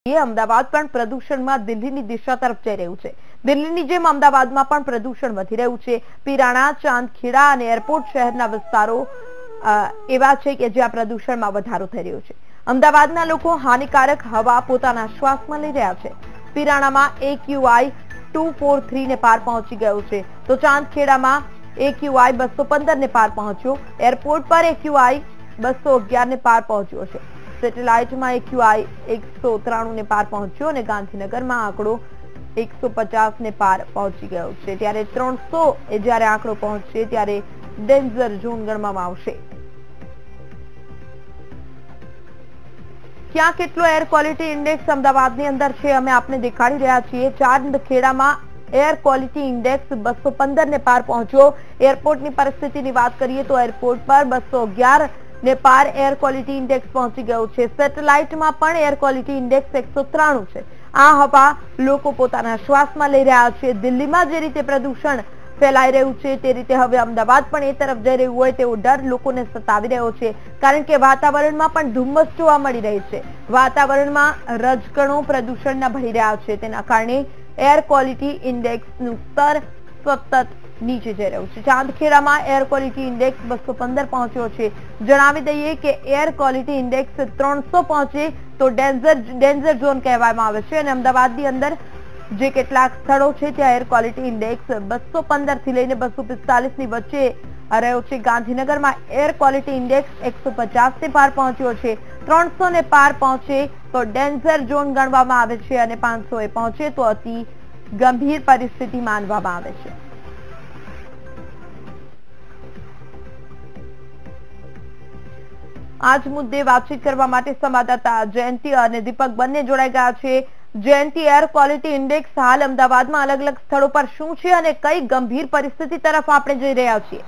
અમદાવાદ પણ પ્રદૂષણમાં દિલ્હીની દિશા તરફ જઈ રહ્યું છે। દિલ્હીની જેમ અમદાવાદમાં પણ પ્રદૂષણ વધી રહ્યું છે। પીરાણા, ચાંદખેડા અને એરપોર્ટ શહેરના વિસ્તારો એવા છે કે જ્યાં પ્રદૂષણમાં વધારો થઈ રહ્યો છે। અમદાવાદના લોકો હાનિકારક હવા પોતાના શ્વાસમાં લઈ રહ્યા છે। પીરાણામાં AQI 243 ને પાર પહોંચી ગયો છે, તો ચાંદખેડામાં AQI 215 ને પાર પહોંચ્યો। એરપોર્ટ પર AQI 211 ને પાર પહોંચ્યો છે। સેટેલાઇટમાં AQI 193 ને પાર પહોંચ્યો અને ગાંધીનગરમાં આંકડો 150 ને પાર પહોંચી ગયો છે। ત્યારે 300 એ જ્યારે આંકડો પહોંચશે ત્યારે ડેન્જર ઝોન ગણવામાં આવશે। ક્યાં કેટલો એર ક્વોલિટી ઇન્ડેક્સ અમદાવાદની અંદર છે અમે આપને દેખાડી રહ્યા છીએ। ચાંદખેડામાં એર ક્વોલિટી ઇન્ડેક્સ 215 ને પાર પહોંચ્યો। એરપોર્ટની પરિસ્થિતિની વાત કરીએ તો એરપોર્ટ પર 211 ને પાર એર ક્વોલિટી ઇન્ડેક્સ પહોંચી ગયો છે। સેટેલાઇટમાં પણ એર ક્વોલિટી ઇન્ડેક્સ 193 છે। આ હવા લોકો પોતાના શ્વાસમાં લઈ રહ્યા છે। દિલ્હીમાં જે રીતે પ્રદૂષણ ફેલાઈ રહ્યું છે તે રીતે હવે અમદાવાદ પણ એ તરફ જઈ રહ્યું હોય તેવો ડર લોકોને સતાવી રહ્યો છે, કારણ કે વાતાવરણમાં પણ ધુમ્મસ જોવા મળી રહી છે। વાતાવરણમાં રજકણો પ્રદૂષણના ભળી રહ્યા છે, તેના કારણે એર ક્વોલિટી ઇન્ડેક્સનું સ્તર સતત નીચે જઈ રહ્યું છે। ચાંદખેડામાં એર ક્વોલિટી ઇન્ડેક્સ 215 પહોંચ્યો છે। જણાવી દઈએ કે એર ક્વોલિટી ઇન્ડેક્સ 300 પહોંચે તો ડેન્જર ઝોન કહેવામાં આવે છે અને અમદાવાદની અંદર જે કેટલાક સ્થળો છે ત્યાં એર ક્વોલિટી ઇન્ડેક્સ 215 થી લઈને 245 ની વચ્ચે રહ્યો છે। ગાંધીનગરમાં એર ક્વોલિટી ઇન્ડેક્સ 150 ને પાર પહોંચ્યો છે। 300 ને પાર પહોંચે તો ડેન્જર ઝોન ગણવામાં આવે છે અને 500 એ પહોંચે તો અતિ ગંભીર પરિસ્થિતિ માનવામાં આવે છે। આજ મુદ્દે વાતચીત કરવા માટે સંવાદદાતા જયંતિ અને દીપક બંને જોડાઈ ગયા છે। જયંતિ, એર ક્વોલિટી ઇન્ડેક્સ હાલ અમદાવાદમાં અલગ અલગ સ્થળો પર શું છે અને કઈ ગંભીર પરિસ્થિતિ તરફ આપણે જઈ રહ્યા છીએ?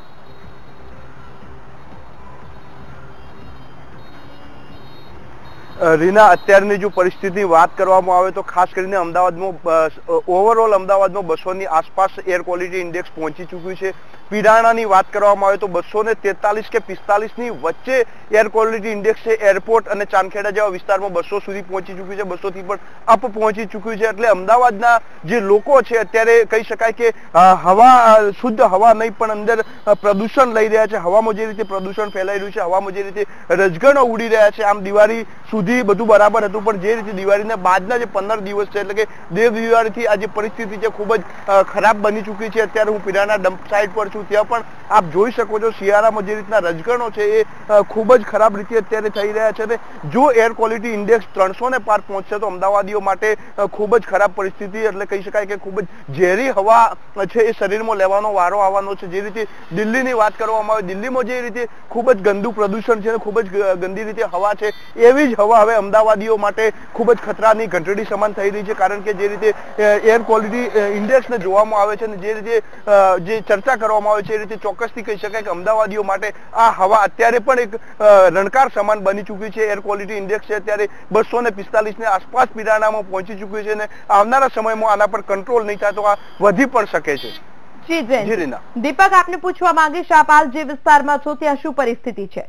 રીના, અત્યારની જો પરિસ્થિતિની વાત કરવામાં આવે તો ખાસ કરીને અમદાવાદમાં ઓવરઓલ અમદાવાદમાં 200 ની આસપાસ એર ક્વોલિટી ઇન્ડેક્સ પહોંચી ચૂક્યું છે। પીરાણાની વાત કરવામાં આવે તો 243 કે 45 ની વચ્ચે એર ક્વોલિટી ઇન્ડેક્સ છે। એરપોર્ટ અને ચાંદખેડા જેવા વિસ્તારમાં 200 સુધી પહોંચી ચૂક્યું છે, 200 થી પણ અપ પહોંચી ચૂક્યું છે। એટલે અમદાવાદના જે લોકો છે અત્યારે કહી શકાય કે હવા શુદ્ધ હવા નહીં પણ અંદર પ્રદૂષણ લઈ રહ્યા છે। હવામાં જે રીતે પ્રદૂષણ ફેલાઈ રહ્યું છે, હવામાં જે રીતે રજગણો ઉડી રહ્યા છે, આમ દિવાળી સુધી બધું બરાબર હતું પણ જે રીતે દિવાળીના બાદના જે 15 દિવસ છે એટલે કે દેવ દિવાળીથી આ જે પરિસ્થિતિ છે ખૂબ જ ખરાબ બની ચૂકી છે। અત્યારે હું પીરાણા ડમ્પ સાઇટ પર છું, ત્યાં પણ આપ જોઈ શકો છો શિયાળામાં જે રીતના રજગણો છે એ ખૂબ જ ખરાબ રીતે અત્યારે થઈ રહ્યા છે। અને જો એર ક્વોલિટી ઇન્ડેક્સ 300 ને પાર પહોંચશે તો અમદાવાદીઓ માટે ખૂબ જ ખરાબ પરિસ્થિતિ, એટલે કહી શકાય કે ખૂબ જ ઝેરી હવા છે એ શરીરમાં લેવાનો વારો આવવાનો છે। જે રીતે દિલ્હીની વાત કરવામાં આવે, દિલ્હીમાં જે રીતે ખૂબ જ ગંદુ પ્રદૂષણ છે, ખૂબ જ ગંદી રીતે હવા છે, એવી જ હવા હવે અમદાવાદીઓ માટે ખૂબ જ ખતરાની ઘંટડી સમાન થઈ રહી છે। કારણ કે જે રીતે એર ક્વોલિટી ઇન્ડેક્સને જોવામાં આવે છે અને જે રીતે જે ચર્ચા કરવામાં આવે છે એ રીતે ચોક્કસથી કહી શકાય કે અમદાવાદીઓ માટે આ હવા અત્યારે પણ એક રણકાર સમાન બની ચૂકી છે। એર ક્વોલિટી ઇન્ડેક્સ છે અત્યારે 245 ની આસપાસ પીરાણામાં પહોંચી ચૂક્યું છે અને આવનારા સમયમાં આના પર કંટ્રોલ નહીં થાય તો આ વધી પણ શકે છે। જી રીના। દીપક, આપને પૂછવા માંગીશ, આપ હાલ જે વિસ્તારમાં છો ત્યાં શું પરિસ્થિતિ છે?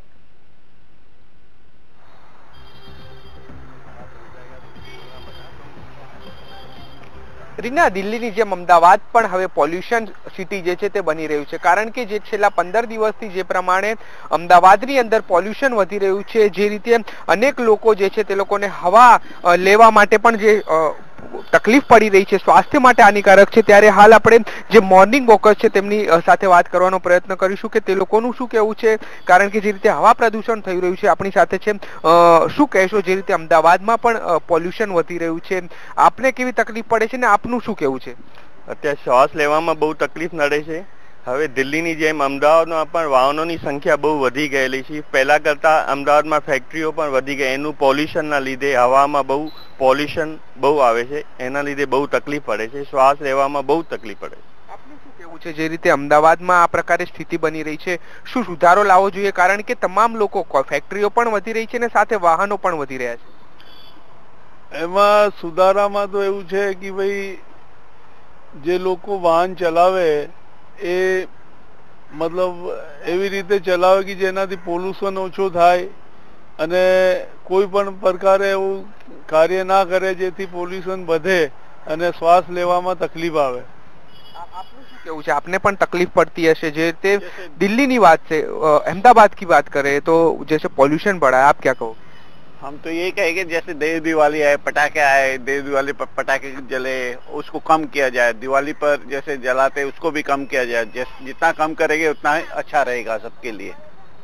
રીના, દિલ્હીની જેમ અમદાવાદ પણ હવે પોલ્યુશન સિટી જે છે તે બની રહ્યું છે, કારણ કે જે છેલ્લા 15 દિવસથી જે પ્રમાણે અમદાવાદની અંદર પોલ્યુશન વધી રહ્યું છે, જે રીતે અનેક લોકો જે છે તે લોકોને હવા લેવા માટે પણ જે તકલીફ પડી રહી છે, સ્વાસ્થ્ય માટે હાનિકારક છે, ત્યારે હાલ આપણે જે મોર્નિંગ વોકર્સ છે તેમની સાથે વાત કરવાનો પ્રયત્ન કરીશું કે તે લોકોનું શું કહેવું છે, કારણ કે જે રીતે હવા પ્રદૂષણ થઈ રહ્યું છે આપણી સાથે છે। શું કહેશો, જે રીતે અમદાવાદમાં પણ પોલ્યુશન વધી રહ્યું છે, આપને કેવી તકલીફ પડે છે ને આપનું શું કહેવું છે? અત્યારે શ્વાસ લેવામાં બહુ તકલીફ નડે છે। હવે દિલ્હીની જેમ અમદાવાદમાં પણ વાહનોની સંખ્યા બહુ વધી ગયેલી છે। પહેલા કરતાં અમદાવાદમાં ફેક્ટરીઓ પણ વધી ગઈ, એનું પોલ્યુશનના લીધે હવામાં બહુ પોલ્યુશન બહુ આવે છે, એના લીધે બહુ તકલીફ પડે છે, શ્વાસ લેવામાં બહુ તકલીફ પડે છે। આપનું શું કહેવું છે, જે રીતે અમદાવાદમાં આ પ્રકારે સ્થિતિ બની રહી છે, શું સુધારો લાવવો જોઈએ? કારણ કે તમામ લોકો, ફેક્ટરીઓ પણ વધી રહી છે અને સાથે વાહનો પણ વધી રહ્યા છે। એમાં સુધારામાં તો એવું છે કે ભાઈ જે લોકો વાહન ચલાવે એ મતલબ એવી રીતે ચલાવે કે જેનાથી પોલ્યુશન ઓછું થાય અને કોઈ પણ પ્રકારે એવું કાર્ય ના કરે જેથી પોલ્યુશન વધે અને શ્વાસ લેવામાં તકલીફ આવે। કેવું છે, आपने પણ તકલીફ પડતી હશે। જે તે દિલ્હીની વાત છે, अहमदाबाद की बात करें तो जैसे पॉल्यूशन बढ़ा है, आप क्या कहो? हम तो यही कहेंगे जैसे देव दिवाली आए, पटाखे आए, देव दिवाली पर पटाखे जले उसको कम किया जाए। दिवाली पर जैसे जलाते उसको भी कम किया जाए। जितना कम करेंगे उतना अच्छा रहेगा सबके लिए।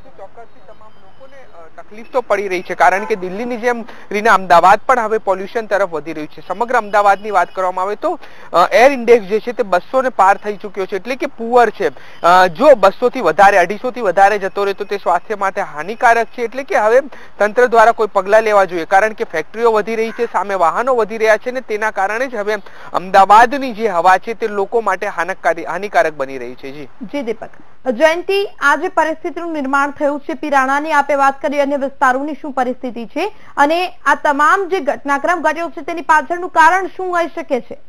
તકલીફ તો પડી રહી છે, કારણ કે દિલ્હીની જેમ રીના અમદાવાદ પણ હવે પોલ્યુશન તરફ વધી રહ્યું છે। સમગ્ર અમદાવાદની વાત કરવામાં આવે તો એર ઇન્ડેક્સ જે છે તે 200 ને પાર થઈ ચૂક્યો છે, એટલે કે પુઅર છે। જો 200 થી વધારે 250 થી વધારે જતો રહે તો તે સ્વાસ્થ્ય માટે હાનિકારક છે। એટલે કે હવે તંત્ર દ્વારા કોઈ પગલા લેવા જોઈએ, કારણ કે ફેક્ટરીઓ વધી રહી છે, સામે વાહનો વધી રહ્યા છે ને તેના કારણે જ હવે અમદાવાદની જે હવા છે તે લોકો માટે હાનિકારક બની રહી છે। જી દીપક। જયંતિ, આ જે પરિસ્થિતિનું નિર્માણ થયું છે, પિરાણાની આપે વાત કરી, અન્ય વિસ્તારોની શું પરિસ્થિતિ છે અને આ તમામ જે ઘટનાક્રમ ઘટ્યો છે તેની પાછળનું કારણ શું હોઈ શકે છે?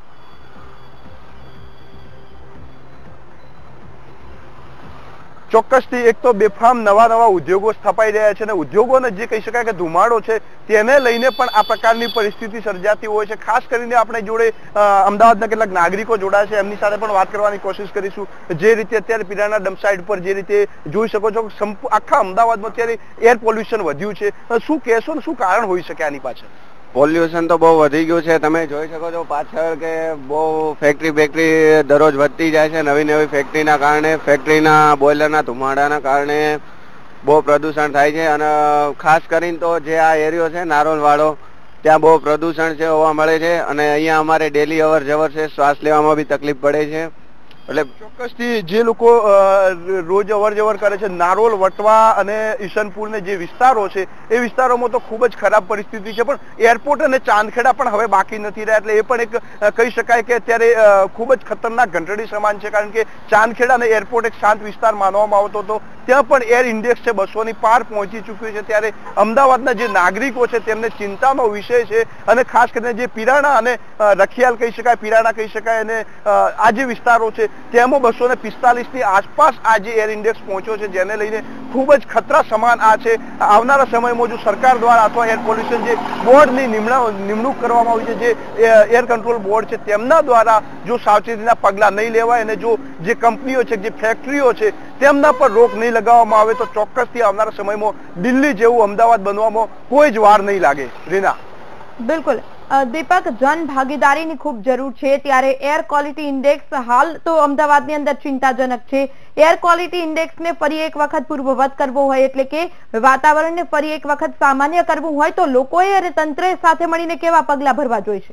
ચોક્કસથી એક તો બેફામ નવા ઉદ્યોગો સ્થપાઈ રહ્યા છે અને ઉદ્યોગોને જે કહી શકાય કે ધુમાડો છે તેને લઈને પણ આ પ્રકારની પરિસ્થિતિ સર્જાતી હોય છે। ખાસ કરીને આપણે જોડે અમદાવાદના કેટલાક નાગરિકો જોડાયા છે, એમની સાથે પણ વાત કરવાની કોશિશ કરીશું। જે રીતે અત્યારે પિરાણા ડમ્પ સાઇટ પર જે રીતે જોઈ શકો છો આખા અમદાવાદમાં અત્યારે એર પોલ્યુશન વધ્યું છે, શું કહેશો ને શું કારણ હોઈ શકે આની પાછળ? પોલ્યુશન તો બહુ વધી ગયું છે। તમે જોઈ શકો છો પાછળ કે બહુ ફેક્ટરી દરરોજ વધતી જાય છે। નવી ફેક્ટરીના કારણે, ફેક્ટરીના બોઇલરના ધુમાડાના કારણે બહુ પ્રદૂષણ થાય છે। અને ખાસ કરીને તો જે આ એરિયો છે નારોલ વાળો, ત્યાં બહુ પ્રદૂષણ છે હોવા મળે છે અને અહીંયા અમારે ડેલી અવર જવર છે, શ્વાસ લેવામાં બી તકલીફ પડે છે। એટલે ચોક્કસથી જે લોકો રોજ અવર જવર કરે છે નારોલ, વટવા અને ઈશનપુરને જે વિસ્તારો છે એ વિસ્તારોમાં તો ખૂબ જ ખરાબ પરિસ્થિતિ છે, પણ એરપોર્ટ અને ચાંદખેડા પણ હવે બાકી નથી રહ્યા। એટલે એ પણ એક કહી શકાય કે અત્યારે ખૂબ જ ખતરનાક ઘંટડી સમાન છે, કારણ કે ચાંદખેડા અને એરપોર્ટ એક શાંત વિસ્તાર માનવામાં આવતો હતો, ત્યાં પણ એર ઇન્ડેક્સ છે 200 ની પાર પહોંચી ચૂક્યું છે। ત્યારે અમદાવાદના જે નાગરિકો છે તેમને ચિંતાનો વિષય છે અને ખાસ કરીને જે પિરાણા અને રખિયાલ કહી શકાય, પિરાણા કહી શકાય અને આ જે વિસ્તારો છે તેમાં 245 ની આસપાસ આ જે એર ઇન્ડેક્સ પહોંચ્યો છે, જેને લઈને ખૂબ જ ખતરા સમાન આ છે। આવનારા સમયમાં જો સરકાર દ્વારા અથવા એર પોલ્યુશન જે બોર્ડની નિમણૂક કરવામાં આવી છે, જે એર કંટ્રોલ બોર્ડ છે તેમના દ્વારા જો સાવચેતીના પગલાં નહીં લેવાય અને જો જે કંપનીઓ છે, જે ફેક્ટરીઓ છે તેમના પર રોક નહીં લગાવવામાં આવે તો ચોક્કસથી આવનારા સમયમાં દિલ્હી જેવું અમદાવાદ બનવામાં કોઈ જ વાર નહીં લાગે। રીના, બિલકુલ દીપક, જન ભાગીદારીની ખૂબ જરૂર છે, ત્યારે એર ક્વોલિટી ઇન્ડેક્સ હાલ તો અમદાવાદની અંદર ચિંતાજનક છે। એર ક્વોલિટી ઇન્ડેક્સને ફરી એક વખત પૂર્વવત કરવો હોય, એટલે કે વાતાવરણને ફરી એક વખત સામાન્ય કરવું હોય તો લોકોએ અને તંત્રએ સાથે મળીને કેવા પગલાં ભરવા જોઈશે?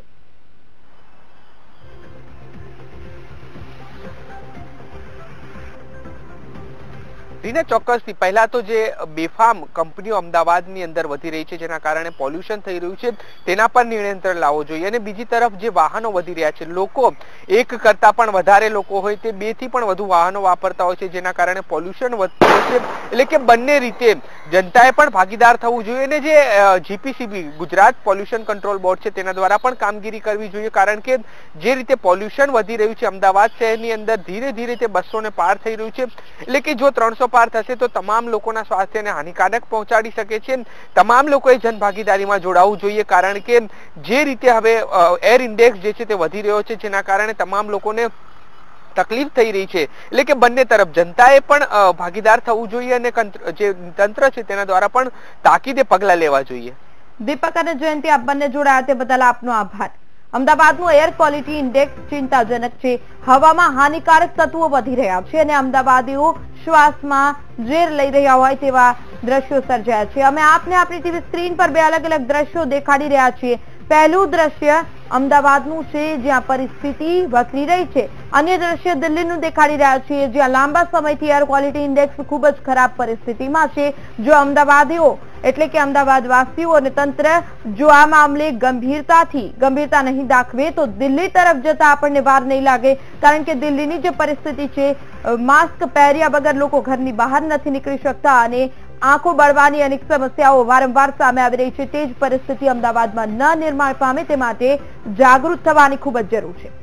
રીના, ચોક્કસથી પહેલા તો જે બેફામ કંપનીઓ અમદાવાદની અંદર વધી રહી છે, જેના કારણે પોલ્યુશન થઈ રહ્યું છે, તેના પર નિયંત્રણ લાવવો જોઈએ। અને બીજી તરફ જે વાહનો વધી રહ્યા છે, લોકો એક કરતા પણ વધારે લોકો હોય તે 2 થી પણ વધુ વાહનો વાપરતા હોય છે, જેના કારણે પોલ્યુશન વધતું હોય છે। એટલે કે બંને રીતે જનતાએ પણ ભાગીદાર થવું જોઈએ અને જે GPCB Gujarat pollution control board છે તેના દ્વારા પણ કામગીરી કરવી જોઈએ, કારણ કે જે રીતે પોલ્યુશન વધી રહ્યું છે અમદાવાદ શહેરની અંદર, ધીરે ધીરે તે 200 ને પાર થઈ રહ્યું છે। એટલે કે જો 300 પાર થશે તો તમામ લોકોના સ્વાસ્થ્યને હાનિકારક પહોંચાડી શકે છે। તમામ લોકોએ જનભાગીદારીમાં જોડાવું જોઈએ, કારણ કે જે રીતે હવે એર ઇન્ડેક્સ જે છે તે વધી રહ્યો છે, જેના કારણે તમામ લોકોને તકલીફ થઈ રહી છે। એટલે કે બંને તરફ જનતાએ પણ ભાગીદાર થવું જોઈએ અને જે તંત્ર છે તેના દ્વારા પણ તાકીદે પગલાં લેવા જોઈએ। દીપક અને જયંતિ, આપ બંને જોડાયા તે બદલ આપનો આભાર। અમદાવાદનું એર ક્વોલિટી ઇન્ડેક્સ ચિંતાજનક છે, હવામાં હાનિકારક તત્વો વધી રહ્યા છે અને અમદાવાદીઓ શ્વાસમાં ઝેર લઈ રહ્યા હોય તેવા દ્રશ્યો સર્જાયા છે। અમે આપને આપણી ટીવી સ્ક્રીન પર 2 અલગ અલગ દ્રશ્યો દેખાડી રહ્યા છીએ। પહેલું દ્રશ્ય અમદાવાદનું છે, જ્યાં પરિસ્થિતિ વકરી રહી છે। અન્ય દ્રશ્ય દિલ્હીનું દેખાડી રહ્યા છીએ, જ્યાં લાંબા સમયથી એર ક્વોલિટી ઇન્ડેક્સ ખૂબ જ ખરાબ પરિસ્થિતિમાં છે। જો અમદાવાદીઓ એટલે કે અમદાવાદ વાસીઓ અને તંત્ર જો આ મામલે ગંભીરતા નહીં દાખવે તો દિલ્હી તરફ જતા આપણને વાર નહીં લાગે, કારણ કે દિલ્હીની જે પરિસ્થિતિ છે, માસ્ક પહેર્યા વગર લોકો ઘરની બહાર નથી નીકળી શકતા અને આંખો બળવાની અનેક સમસ્યાઓ વારંવાર સામે આવી રહી છે। તે જ પરિસ્થિતિ અમદાવાદમાં ન નિર્માણ પામે તે માટે જાગૃત થવાની ખૂબ જ જરૂર છે।